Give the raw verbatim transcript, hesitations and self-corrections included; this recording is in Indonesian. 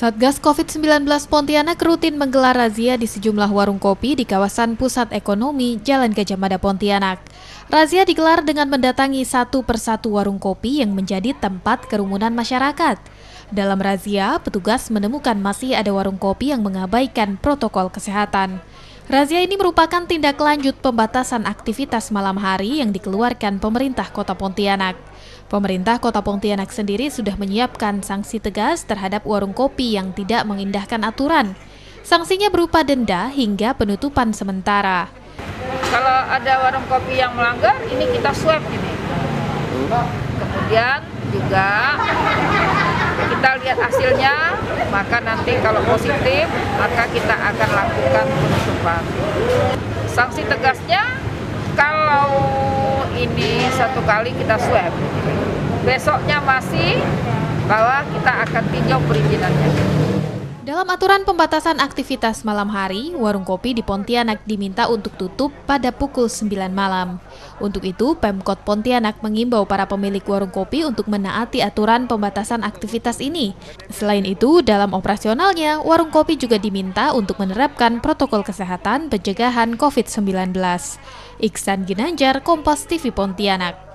Satgas covid sembilan belas Pontianak rutin menggelar razia di sejumlah warung kopi di kawasan Pusat Ekonomi Jalan Gajah Mada Pontianak. Razia digelar dengan mendatangi satu persatu warung kopi yang menjadi tempat kerumunan masyarakat. Dalam razia, petugas menemukan masih ada warung kopi yang mengabaikan protokol kesehatan. Razia ini merupakan tindak lanjut pembatasan aktivitas malam hari yang dikeluarkan pemerintah Kota Pontianak. Pemerintah Kota Pontianak sendiri sudah menyiapkan sanksi tegas terhadap warung kopi yang tidak mengindahkan aturan. Sanksinya berupa denda hingga penutupan sementara. Kalau ada warung kopi yang melanggar, ini kita swab ini. Kemudian juga kita lihat hasilnya, maka nanti kalau positif, maka kita akan lakukan penutupan. Sanksi tegasnya, kalau ini satu kali kita swab, besoknya masih, bahwa kita akan tinjau perizinannya. Dalam aturan pembatasan aktivitas malam hari, warung kopi di Pontianak diminta untuk tutup pada pukul sembilan malam. Untuk itu, Pemkot Pontianak mengimbau para pemilik warung kopi untuk menaati aturan pembatasan aktivitas ini. Selain itu, dalam operasionalnya, warung kopi juga diminta untuk menerapkan protokol kesehatan pencegahan covid sembilan belas. Iksan Ginanjar, Kompas T V Pontianak.